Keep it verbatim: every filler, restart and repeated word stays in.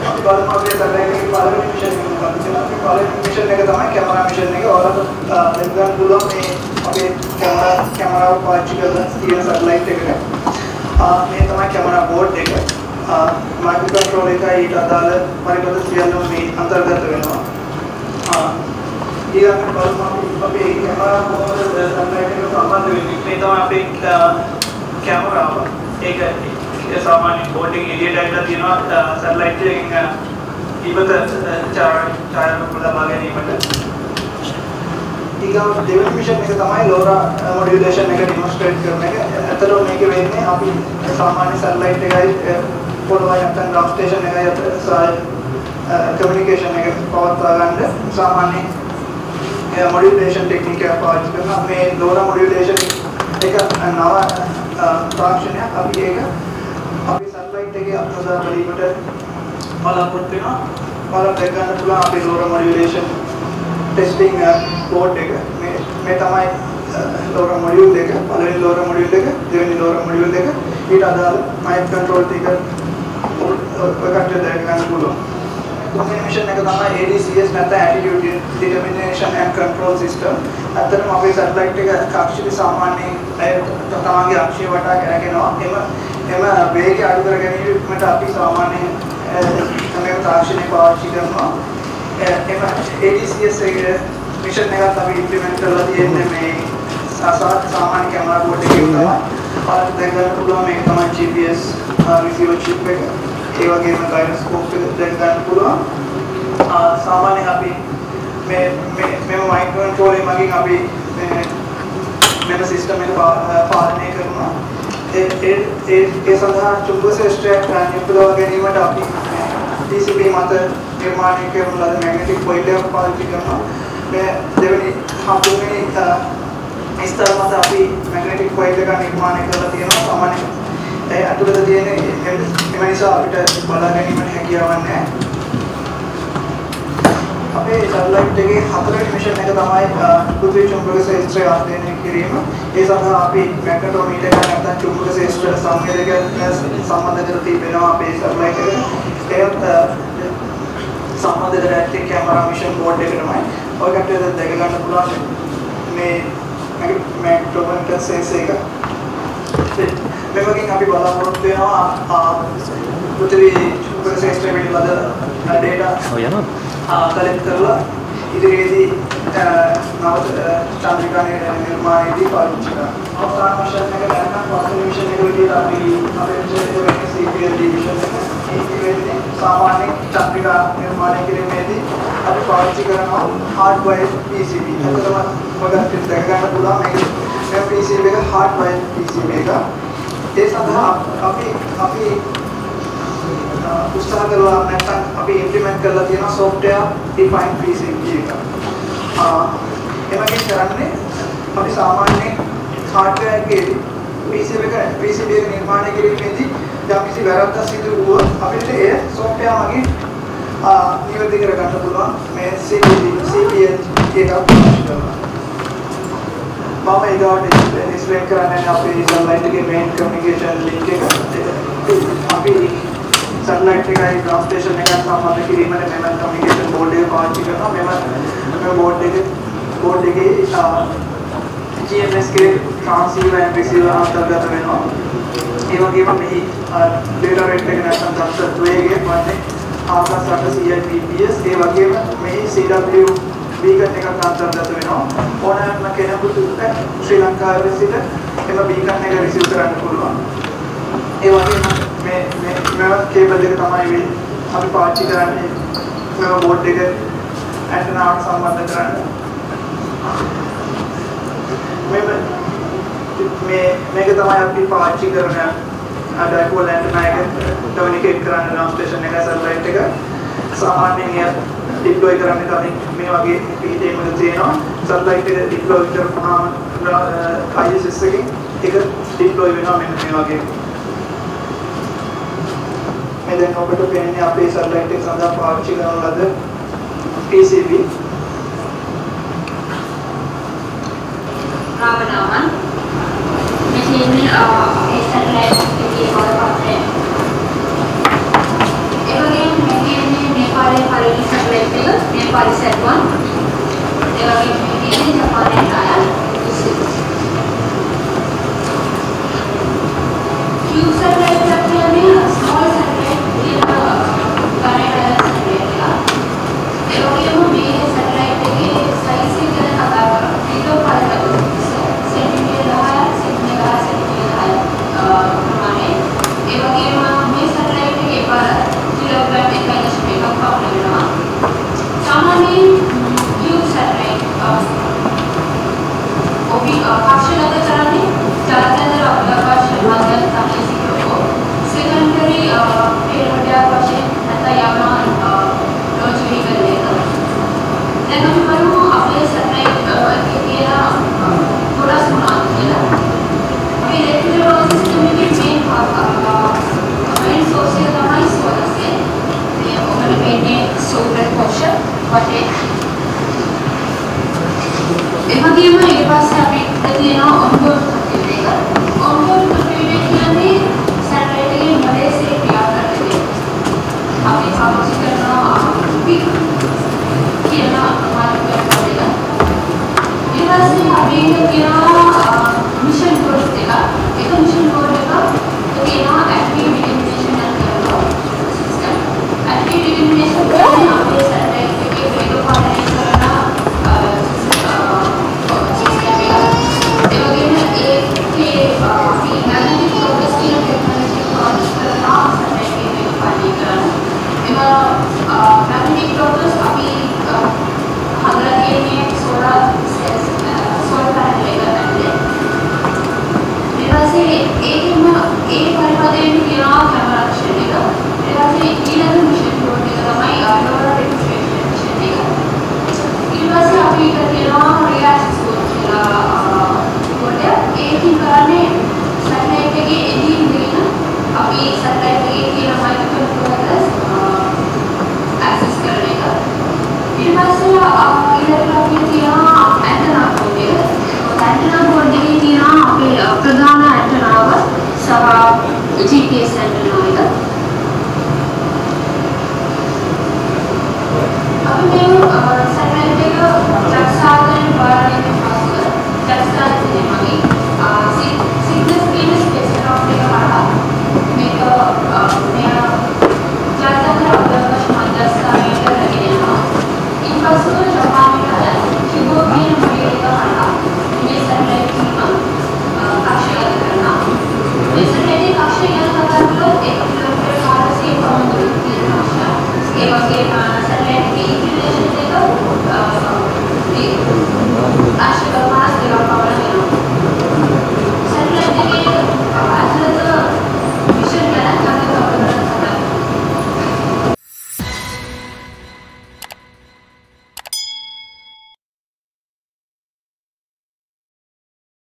අපි බලමු අපේ සැටලයිට් එකේ පළවෙනි මිෂන් එක මොකක්ද කියලා. අපි පළවෙනි මිෂන් එක තමයි කැමරා මිෂන් එක. ඔයාලට දැන් ගන්න පුළුවන් මේ අපේ කැමරා කැමරාව පාවිච්චි කරලා තියෙන සැටලයිට් එකට. මේ තමයි කැමරා බෝඩ් එක. මයික්‍රෝ කන්ට්‍රෝල් එකයි ඊට අදාළ පරිබල සියල්ලම මේ අන්තර්ගත වෙනවා. ඊළඟට බලමු අපේ කැමරා කොහොමද සැටලයිට් එකට සම්බන්ධ වෙන්නේ. මේ තමයි අපේ කැමරාව. ඒක सामान्य बोर्डिंग एरिया डाटा තියෙනවා සැටලයිට් එකකින් ඉවත ඡායාරූප ප්‍රදා භාගය දීමට. ඊගොල්ලෝ දෙවෙනි මිෂන් එක තමයි ලෝරා මොඩියුලේෂන් එක ඩෙමොන්ස්ට්‍රේට් කරන එක. අතරම මේක වෙන්නේ අපි සාමාන්‍ය සැටලයිට් එකයි පොළොවයි නැත්නම් ග්‍රවුන්ඩ් ස්ටේෂන් එකයි අතර කමියුනිකේෂන් එක පවත්වා ගන්න සාමාන්‍ය මොඩියුලේෂන් ටෙක්නික් එක පාවිච්චි කරනවා. මේ ලෝරා මොඩියුලේෂන් එක නව තාක්ෂණයක්. අපි ඒක අපි සැටලයිට් එකේ අත්දැක බැලීමට බලාපොරොත්තු වෙනවා. ඔයාලට දැක ගන්න පුළුවන් අපේ LoRa modulation testing board එක. මේ මේ තමයි LoRa module එක. පළවෙනි LoRa module එක, දෙවෙනි LoRa module එක. ඊට අදාළ mic control ටික ඔයකට දැක ගන්න පුළුවන්. තුන්වෙනි මිෂන් එක තමයි A D C S නැත්නම් attitude determination and control system. අතරම අපේ සැටලයිට් එක කක්ෂිත සාමාන්‍යයෙන් තමන්ගේ අක්ෂය වටා කරගෙනවා. එම එම වේගය අඩු කර ගැනීමට අපි සාමාන්‍යයෙන් මේ තාක්ෂණය පාවිච්චි කරනවා. එම A D C S එකේ මිෂන් එකත් අපි ඉම්ප්ලිමන්ට් කරලා තියෙන්නේ මේ සාමාන්‍ය කැමරා බෝඩ් එකේ තමයි. ඔයාලට දැක ගන්න පුළුවන් මේක තමයි G P S receiver chip එක. ඒ වගේම ගයිරොස්කෝප් එක දැක ගන්න පුළුවන්. සාමාන්‍යයෙන් අපි මේ මේ මේ මයික්‍රෝ කන්ට්‍රෝල් එකෙන් මගින් අපි මේ මෙන්න සිස්ටම් එක පාලනය කරනවා. ඒ ඒ ඒ සඳහා චුම්බක ශ්‍රේෂ්ඨයක් නිපදවා ගැනීමට අපි P C B මත නිර්මාණය කරන ලද මැග්නටික් කොයිල් එකක් පාවිච්චි කරනවා. මේ දෙවෙනි හතුනේ ස්තර මත අපි මැග්නටික් කොයිල් එකක් නිර්මාණය කරලා තියෙනවා. සාමාන්‍යයෙන් ඒ අතුලත තියෙන එම නිසා අපිට බලා ගැනීමට හැකියාවක් නැහැ. අපේ සැටලයිට් එකේ හතරවෙනි මිෂන් එක තමයි පෘථිවි චුම්බක ක්ෂේත්‍රය අධ්‍යයනය කිරීම. ඒ සඳහා අපි මැග්නටෝමීටර් එක නැත්නම් චුම්බක ක්ෂේත්‍ර සංවේදකයක් සම්බන්ධ කර තිබෙනවා අපේ සැටලයිට් එකට. ඒත් සම්බන්ධ කරගත්තේ කැමරා මිෂන් බෝඩ් එකටමයි. ඔයකට දැක ගන්න පුළුවන් මේ මැග්නටෝමීටර් සෙන්සර් එක. මේකෙන් අපි බලාපොරොත්තු වෙනවා පෘථිවි චුම්බක ක්ෂේත්‍රය පිළිබඳ data ඔය යනවා කලෙක්ට් කරලා ඉදිරියේදී නව චන්ද්‍රිකා නිර්මාණයේදී පාවිච්චි කරනවා. අවසාන මිෂන් එක දැනගන්න පස්වෙනි මිෂන් එක විදිහට අපි අපේ මිෂන් එකේ C P L D mission එක ඒකෙදී සාමාන්‍ය චන්ද්‍රිකා නිර්මාණය කිරීමේදී අපි පාවිච්චි කරනවා hardwired P C B. එතකොට ඔයගොල්ලන්ට දැක ගන්න පුළුවන් මේක මේ P C B එක hardwired P C B එක. ඒ සඳහා අපි අපි උත්සාහ කරලා නැත්නම් අපි ඉම්ප්ලිමන්ට් කරලා තියෙන software defined P C B එක. එමගින් කරන්නේ අපි සාමාන්‍යයෙන් hardware එකේ P C B එක P C B එක නිර්මාණය කිරීමේදී යම් කිසි වැරද්දක් සිදු වුවොත් අපිට ඒ software මගින් නිවැරදි කර ගන්න පුළුවන් මේ C P L C P L එක පාවිච්චි කරලා. මම ඊගාවට එක්ස්ප්ලේන් කරන්නේ අපේ සැටලයිට් එකේ මේන් කමියුනිකේෂන් ලින්ක් එක. අපි සැටලයිට් එකයි ග්‍රවුන්ඩ් ස්ටේෂන් එකයි සම්බන්ධ කිරීමට මෙම කමියුනිකේෂන් බෝඩ් එක පාවිච්චි කරනවා. මෙම මේ බෝඩ් එකේ බෝඩ් එකේ G M S එකේ ට්‍රාන්ස්සීවර් and රිසීවර් අන්තර්ගත වෙනවා. ඒ වගේම මෙහි data rate එක නැත්නම් දත්ත වේගය වන්නේ ආකාශ රට C I P P S. ඒ වගේම මෙහි C W beacon එකක් අන්තර්ගත වෙනවා. ඕනෑම කෙනෙකුට ශ්‍රී ලංකාවේ සිට එම beacon එක රිසීව් කරන්න පුළුවන්. ඒ වගේම මේ මේ මේ කේබල් එක තමයි අපි පාවිච්චි කරන්නේ මේ බෝඩ් එක ඇන්ටනාවට සම්බන්ධ කරන්න. මේ මේ මේක තමයි අපි පාවිච්චි කරන ඩයිපෝල් ඇන්ටනා එක කමියුනිකේට් කරන්න ග්‍රවුන්ඩ් ස්ටේෂන් එක සැටලයිට් එක. සාමාන්‍යයෙන් deploy කරන්නේ තමයි මේ වගේ පිටේම තියෙනවා. සැටලයිට් එක deploy කරපුවාම I S S එකකින් ඒක deploy වෙනවා මෙන්න මේ වගේ. මේ දැන් ඔබට පේන්නේ අපේ සැටලයිට් එක සඳහා පාවිච්චි කරන ලද P C B Ravana One machine uh, is satellite එකේ power path එක. ඒ වගේම මේකේ Parisat one. They were in Japan and Thailand. Cube satellite रखने में small satellite ये planet satellite का ये लोग ये वो मेरे satellite के size से क्या आता है ये तो पास लगता है सेंटीमीटर रहा है सेंटीमीटर रहा है सेंटीमीटर रहा है हमारे ये लोग ये वो मेरे satellite के पर किलोग्राम एक का दशमलव का पाव लगना सामान्य cube satellite वो भी काफी लगा चलाने चलाते हैं तो अपना काफी माध्यम ताकि secondary area question आता यावना launch vehicle लेगा then हम करूँ अपने satellite के लिए ना थोड़ा सुना दिया अभी electrical system में भी main main source है हमारी solar से ये हमारे main है solar portion बटे एवं ये मैं एक बार से अभी तक ये ना onboard करके देगा onboard करके देगा ने satellite के मदे से तैयार करते हैं अभी आप उसी तरह भी किया ना हमारे को पड़ेगा ये बार से अभी तक ये ना मिशन कोड देगा एक मिशन कोड देगा तो ये ना active illumination है सिस्टम active illumination करने आपके satellite के video coordinate करना magnetic locus अभी हमारा ये में सोलर सोलर पैनल लेकर आएंगे मेरा से एक में एक परिवार में कितना कैमरा रखने देगा मेरा से ये ना मिशन कोड देगा हमारी लोअर डेफिनेशन मिशन देगा मेरा से अभी कितना रिएक्ट होगा बोले एक ही करने सैटेलाइट के एडिटिंग देना अभी सैटेलाइट के ये हमारे कंट्रोलर्स एक्सेस करने का फिर बस इधर का भी यहाँ एंटेना बोलते हैं और एंटेना बोलने के लिए यहाँ पे प्रधान एंटेना होगा सब जीपीएस एंटेना होगा अभी मैं सैटेलाइट का जक्सागन बारे में बात कर जक्सागन से हमारी सिग्नल स्क्रीन स्पेस ऑफ का हमारा मेरा मेरा ज़्यादातर अगर दस का मीटर लगे हैं ना इन बसों को जापान में आया कि वो भी हमारे का हमारा ये सैटेलाइट की कक्षा याद करना ये सैटेलाइट कक्षा याद करना तो एक किलोमीटर बाहर से कौन दूर की कक्षा इसके बाद ये सैटेलाइट की इंक्लिनेशन देखो ये कक्षा